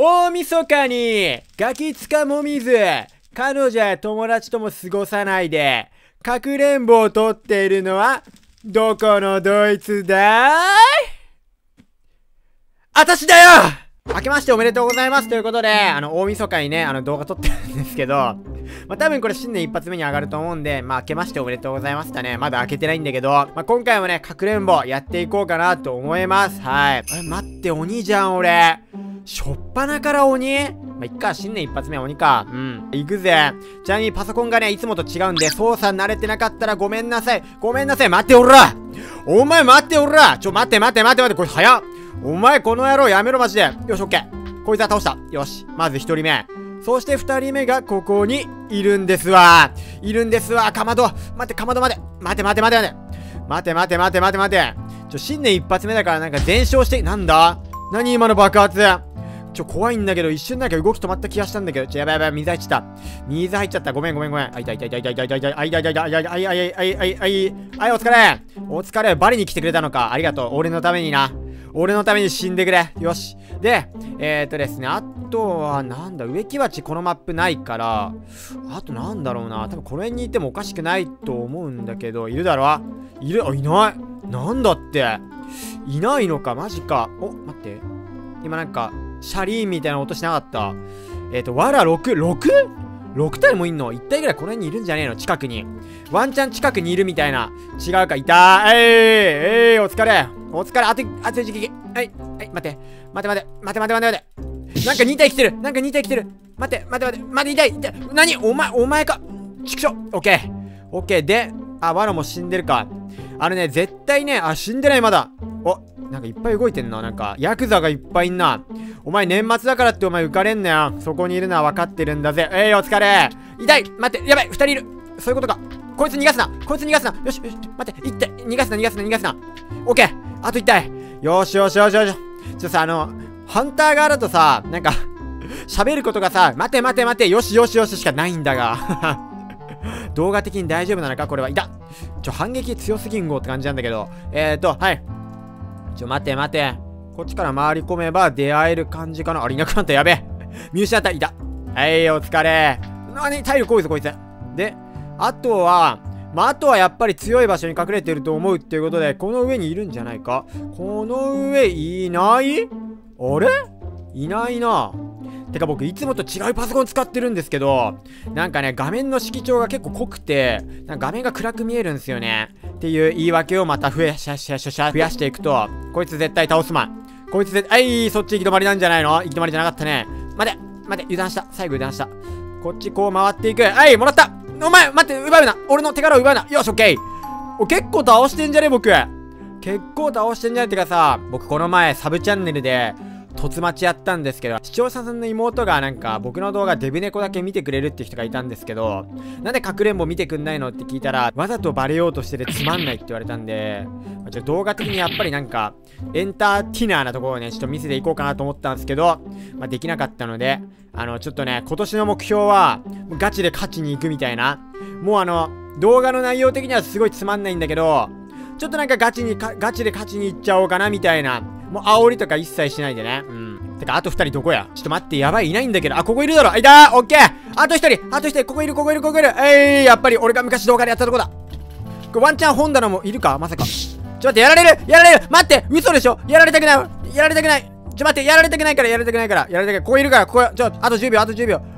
大晦日にガキつかもみず彼女や友達とも過ごさないでかくれんぼを取っているのはどこのドイツだい？あたしだよ！明けましておめでとうございますということで、大晦日にね、動画撮ってるんですけど、多分これ新年一発目に上がると思うんで、明けましておめでとうございますだね。まだ開けてないんだけど、今回もね、かくれんぼやっていこうかなと思います。はい。待って、鬼じゃん、俺。しょっぱなから鬼？いっか、新年一発目は鬼か。行くぜ。ちなみにパソコンがね、いつもと違うんで、操作慣れてなかったらごめんなさい。ごめんなさい。待って、おら！お前待って、おら！待って、これ早っ！お前この野郎やめろマジで。よし、オッケー。こいつは倒した。よし。まず一人目。そして二人目がここにいるんですわ。かまど。待って、かまど待て。待て。新年一発目だからなんか全焼して、なんだ？何今の爆発。怖いんだけど、一瞬なんか動き止まった気がしたんだけど、やばい、水入っちゃった。ごめん。い。お疲れ。バリに来てくれたのか。ありがとう。俺のために死んでくれ。よし。で、ですね、あとは、なんだ、植木鉢このマップないから、あとなんだろうな。多分この辺にいてもおかしくないと思うんだけど、いるだろ？いない。なんだって。いないのか、マジか。お、待って。今なんか、シャリーンみたいな音しなかった。わら 6？6 体もいんの？ 1 体ぐらいこの辺にいるんじゃねえの？近くに。ワンチャン近くにいるみたいな。違うか、いたー。お疲れ。あと時期。はい、待て。なんか2体来てる。待て、痛い。何？お前か。ちくしょ。オッケー。で、わらも死んでるか。絶対ね、死んでないまだ。お、なんかいっぱい動いてんな。なんか、ヤクザがいっぱいいんな。お前年末だからってお前浮かれんなよ。そこにいるのは分かってるんだぜ。お疲れ。痛い。待って、やばい、2人いる。そういうことか。こいつ逃がすな。よし、待って、1体。逃がすな。オッケー。あと1体。よし。さ、ハンター側だとさ、なんか、喋ることがさ、待て、よししかないんだが。動画的に大丈夫なのかこれは。反撃強すぎんごって感じなんだけど。はい。待て。こっちから回り込めば出会える感じかな。いなくなった。やべえ。見失った。いた。はい、お疲れ。体力多いぞ、こいつ。で、あとはやっぱり強い場所に隠れてると思うっていうことで、この上にいるんじゃないか？この上、いない？あれ？いないな。てか僕いつもと違うパソコン使ってるんですけど、なんかね、画面の色調が結構濃くて、なんか画面が暗く見えるんですよね。っていう言い訳をまた増やしていくと、こいつ絶対倒すまん。そっち行き止まりなんじゃないの？行き止まりじゃなかったね。待て、油断した。最後油断した。こっちこう回っていく。もらった。お前、待って、奪うな。俺の手柄を奪うな。よし、オッケー。結構倒してんじゃね僕。ってかさ、僕この前サブチャンネルで、突待ちやったんですけど、視聴者さんの妹がなんか僕の動画デブ猫だけ見てくれるって人がいたんですけど、なんでかくれんぼ見てくんないのって聞いたら、わざとバレようとしててつまんないって言われたんで、動画的にやっぱりなんかエンターテイナーなところをねちょっと見せていこうかなと思ったんですけど、できなかったので、ちょっとね今年の目標はガチで勝ちに行くみたいな。もう動画の内容的にはすごいつまんないんだけど、ちょっとなんかガチで勝ちに行っちゃおうかなみたいな。もう煽りとか一切しないでね。てか、あと2人どこや？ちょっと待って、やばい、いないんだけど。ここいるだろ。いたー！オッケー！あと1人、ここいる。やっぱり俺が昔動画でやったとこだ。これワンチャン本棚もいるか？まさか。待って、やられる！待って！嘘でしょ？やられたくない！待って、やられたくないから。ここいるから、あと10秒。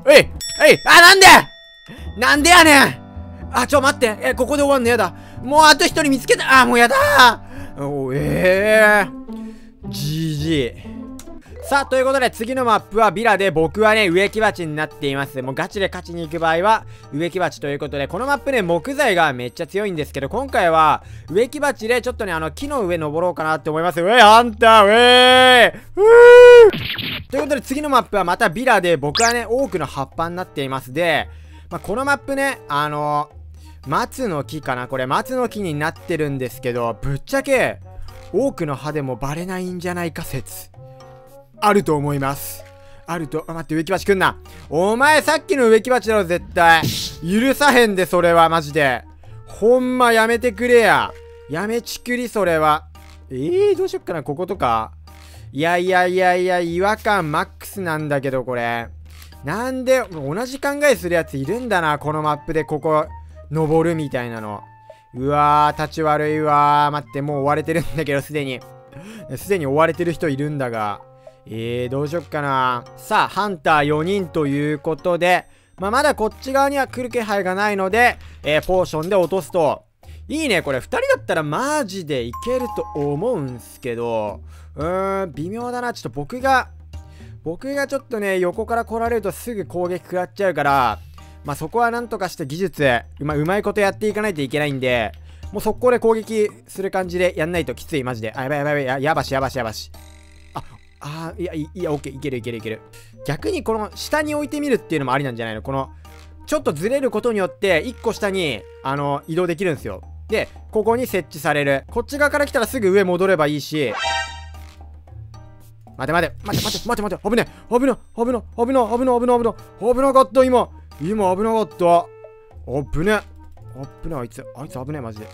なんでやねん！待って。ここで終わんのやだ。もうあと1人見つけた。もうやだー。GG。さあ、ということで次のマップはビラで、僕はね、植木鉢になっています。もうガチで勝ちに行く場合は植木鉢ということで、このマップね、木材がめっちゃ強いんですけど、今回は植木鉢でちょっとね、木の上登ろうかなって思います。ハンターということで次のマップはまたビラで、僕はね、多くの葉っぱになっています。で、このマップね、松の木かなこれ、松の木になってるんですけど、ぶっちゃけ、多くの葉でもバレないんじゃないか説。あると思います。待って、植木鉢くんな。お前さっきの植木鉢だろ、絶対。許さへんで、それは、マジで。ほんまやめてくれや。やめちくり、それは。どうしよっかな、こことか。 いやいやいやいや、違和感マックスなんだけど、これ。なんで、同じ考えするやついるんだな、このマップでここ、登るみたいなの。うわー、立ち悪いわー。待って、もう追われてるんだけど、すでに。すでに追われてる人いるんだが。どうしよっかな。さあ、ハンター4人ということで、まだこっち側には来る気配がないので、ポーションで落とすと。いいね、これ2人だったらマジでいけると思うんすけど、微妙だな。ちょっと僕がちょっとね、横から来られるとすぐ攻撃食らっちゃうから、そこはなんとかして技術、うまいことやっていかないといけないんで、もう速攻で攻撃する感じでやんないときつい、マジで。やばい、やばし。いや、オッケー、いける。逆にこの下に置いてみるっていうのもありなんじゃないの？この、ちょっとずれることによって、1個下に、移動できるんですよ。で、ここに設置される。こっち側から来たらすぐ上戻ればいいし、待て。危ねえ。危なかった、今。危ねえ、あいつ危ねえ、マジで。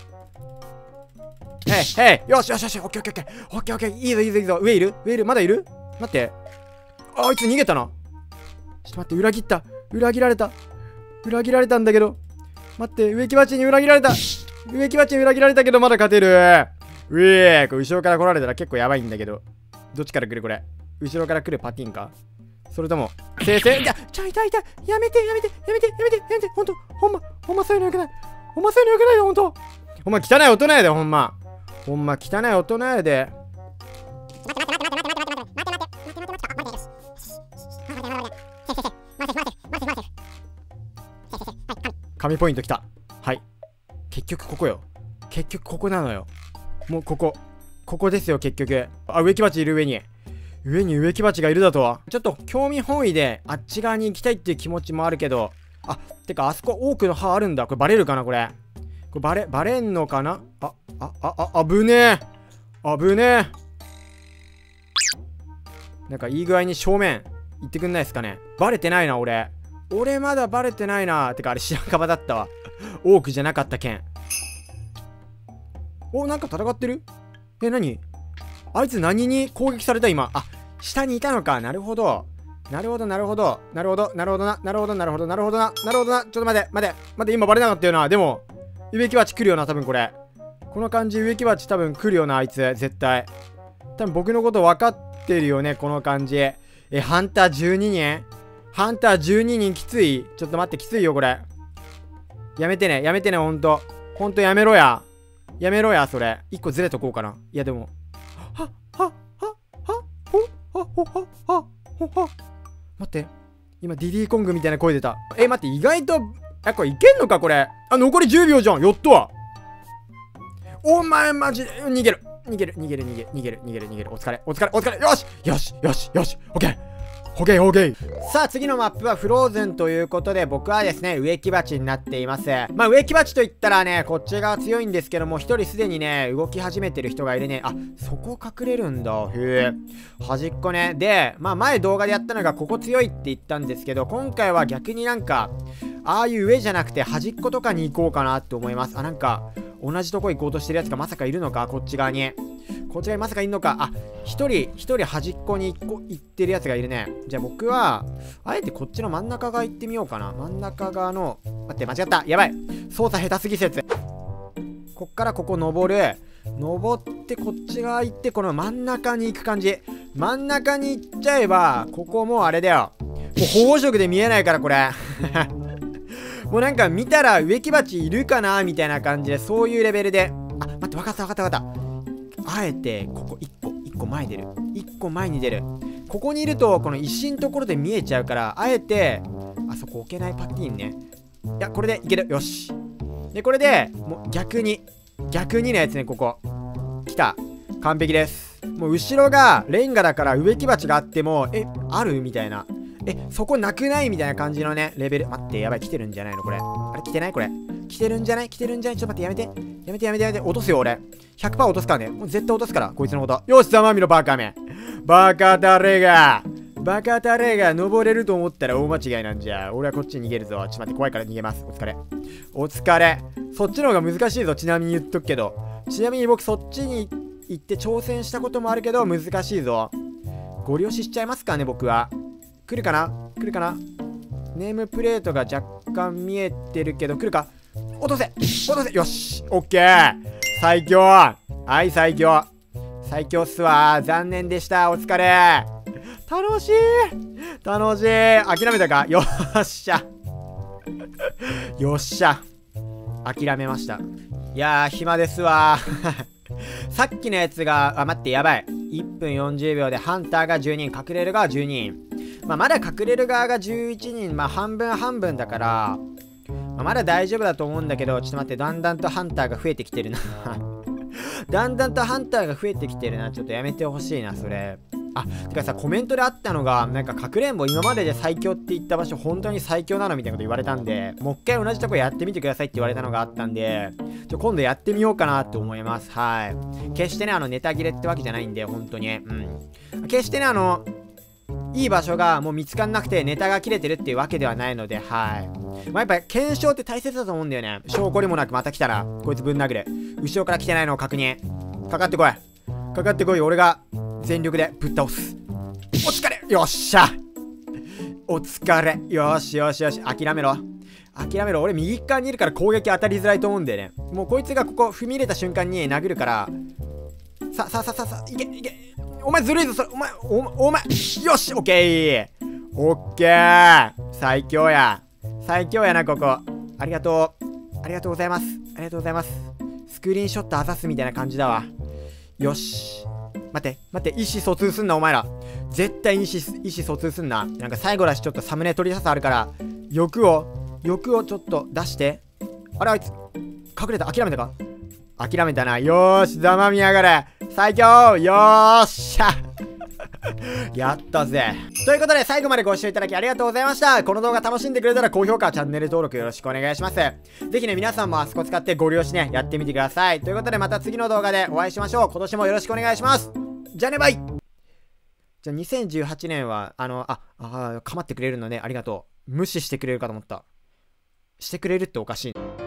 よし、オッケー。いいぞ。上いるまだいる？待って。あいつ逃げたな。ちょっと待って、裏切られたんだけど。待って、植木鉢に裏切られたけど、まだ勝てる。これ後ろから来られたら結構やばいんだけど。どっちから来るこれ。後ろから来るパティンか？それとも、いや、痛い。やめて。ほんまそういうのよくない。ほんと。ほんま汚い大人やで、ほんま汚い大人やで。神ポイントきた。はい。結局ここよ。ここなのよ。もうここですよ、結局。植木鉢いる上に植木鉢がいるだとは。ちょっと興味本位であっち側に行きたいっていう気持ちもあるけど、てかあそこ多くの歯あるんだ。これバレるかな、これバレんのかな。危ねえ。なんかいい具合に正面行ってくんないですかね。バレてないな、俺まだバレてないな。てかあれ白樺だったわ。多くじゃなかったけん。なんか戦ってる？何？あいつ何に攻撃された今。下にいたのか。なるほどな。ちょっと待って、今バレなかったよな。でも、植木鉢来るよな、多分これ。この感じ、植木鉢多分来るよな、あいつ。絶対。多分僕のこと分かってるよね、この感じ。ハンター12人きつい。ちょっと待って、きついよ、これ。やめてね、ほんとやめろや、それ。1個ずれとこうかな。いや、でも。待って、今ディディコングみたいな声出た。待って、意外とこれいけんのか、これ。残り10秒じゃん。やっとは。お前マジで逃げる。お疲れ。よし。オッケー。さあ、次のマップはフローズンということで、僕はですね、植木鉢になっています。植木鉢といったらね、こっち側強いんですけども、一人すでにね、動き始めてる人がいるね。そこ隠れるんだ。へえ。端っこね。で、前動画でやったのが、ここ強いって言ったんですけど、今回は逆になんか、ああいう上じゃなくて、端っことかに行こうかなって思います。なんか、同じとこ行こうとしてるやつがまさかいるのか、こっち側にまさかいんのか。一人端っこに行ってるやつがいるね。じゃあ僕は、あえてこっちの真ん中側行ってみようかな。真ん中側の、待って、間違った。やばい。操作下手すぎ説。こっからここ登ってこっち側行って、この真ん中に行く感じ。真ん中に行っちゃえば、ここもうあれだよ。もう保護色で見えないから、これ。もうなんか見たら植木鉢いるかなみたいな感じで、そういうレベルで。待って、わかった。あえて、ここ1個前に出る。1個前に出る。ここにいると、この石のところで見えちゃうから、あえて、そこ置けないパティーンね。いや、これでいける。よし。で、これで、もう逆にのやつね、ここ。来た。完璧です。もう後ろがレンガだから植木鉢があっても、あるみたいな。そこなくないみたいな感じのね、レベル。待って、やばい、来てるんじゃないのこれ。来てないこれ。来てるんじゃないちょっと待って、やめて。落とすよ、俺。100% 落とすからね。もう絶対落とすから、こいつのこと。よし、ざまみろ、バカめ。バカタレが登れると思ったら大間違いなんじゃ。俺はこっちに逃げるぞ。ちょっと待って、怖いから逃げます。お疲れ。そっちの方が難しいぞ、ちなみに言っとくけど。ちなみに僕そっちに行って挑戦したこともあるけど、難しいぞ。 ご利用ししちゃいますかね、僕は。来るかな来るかな。ネームプレートが若干見えてるけど、来るか。落とせ落とせ。よしオッケー。最強。はい、最強。最強っすわ。残念でした。お疲れ。楽しい楽しい。諦めたか。よっしゃよっしゃ。諦めました。いやー、暇ですわさっきのやつが、待って、やばい。1分40秒でハンターが10人、隠れる側10人。まだ隠れる側が11人、半分半分だから、まだ大丈夫だと思うんだけど、ちょっと待って、だんだんとハンターが増えてきてるなだんだんとハンターが増えてきてるな。ちょっとやめてほしいな、それ。てかさ、コメントであったのが、なんか、かくれんぼ今までで最強って言った場所、本当に最強なのみたいなこと言われたんで、もう一回同じとこやってみてくださいって言われたのがあったんで、今度やってみようかなって思います。はい。決してね、ネタ切れってわけじゃないんで、本当に。決してね、いい場所がもう見つかんなくてネタが切れてるっていうわけではないので、はい。やっぱり検証って大切だと思うんだよね。証拠にもなくまた来たら、こいつぶん殴る。後ろから来てないのを確認。かかってこい。かかってこい。俺が全力でぶっ倒す。お疲れ。よっしゃ。お疲れ。よしよしよし。諦めろ。諦めろ。俺右側にいるから攻撃当たりづらいと思うんだよね。もうこいつがここ踏み入れた瞬間に殴るから、さ、いけ、いけ。お前ずるいぞ、それ。お前。よし、オッケー。オッケー。最強や。最強やな、ここ。ありがとう。ありがとうございます。ありがとうございます。スクリーンショットあざすみたいな感じだわ。よし。待って、意思疎通すんな、お前ら。絶対に意思疎通すんな。なんか最後だし、ちょっとサムネ取り出すあるから、欲をちょっと出して。あれ、あいつ、隠れた。諦めたか。諦めたな。よーし、ざまみやがれ。最強。よーっしゃやったぜ。ということで、最後までご視聴いただきありがとうございました。この動画楽しんでくれたら高評価、チャンネル登録よろしくお願いします。ぜひね、皆さんもあそこ使ってご利用しね、やってみてください。ということで、また次の動画でお会いしましょう。今年もよろしくお願いします。じゃあね、バイ。じゃあ2018年は、かまってくれるのね、ありがとう。無視してくれるかと思った。してくれるっておかしい。